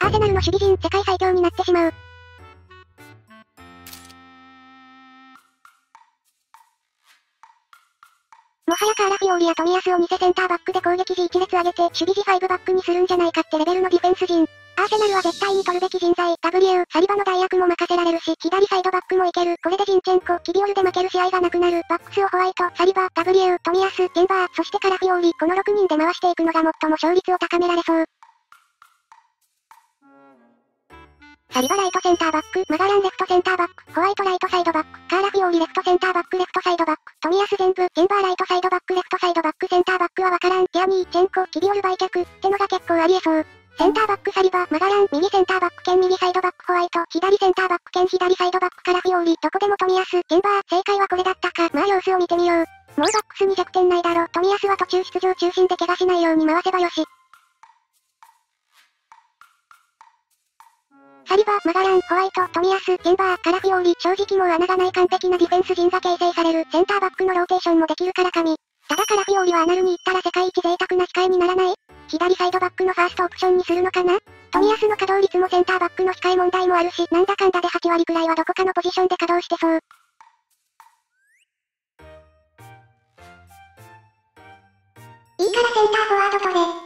アーセナルの守備陣、世界最強になってしまう。もはやカーラフィオーリや冨安を偽センターバックで攻撃時1列上げて、守備時5バックにするんじゃないかってレベルのディフェンス陣。アーセナルは絶対に取るべき人材、ガブリエウ、サリバの代役も任せられるし、左サイドバックもいける。これでジンチェンコ、キビオルで負ける試合がなくなる。バックスをホワイト、サリバ、ガブリエウ、冨安、ジェンバー、そしてカラフィオーリ、この6人で回していくのが最も勝率を高められそう。サリバライトセンターバック、マガランレフトセンターバック、ホワイトライトサイドバック、カーラフィオーリレフトセンターバックレフトサイドバック、冨安全部、ジェンバーライトサイドバックレフトサイドバックセンターバックはわからん、ティアニー、チェンコ、キビオル売却、ってのが結構ありえそう。センターバックサリバ、マガラン、右センターバック兼右サイドバックホワイト、左センターバック兼左サイドバックカラフィオーリ、どこでも冨安、ジェンバー、正解はこれだったか、まあ様子を見てみよう。もうバックスに弱点ないだろ、冨安は途中出場中心で怪我しないように回せばよし。サリバ、マガラン、ホワイト、冨安、ジェンバー、カラフィオーリ、正直もう穴がない完璧なディフェンス陣が形成される。センターバックのローテーションもできるから神。ただカラフィオーリはアナルに行ったら世界一贅沢な控えにならない？左サイドバックのファーストオプションにするのかな？冨安の稼働率もセンターバックの控え問題もあるし、なんだかんだで8割くらいはどこかのポジションで稼働してそう。いいからセンターフォワード取れ。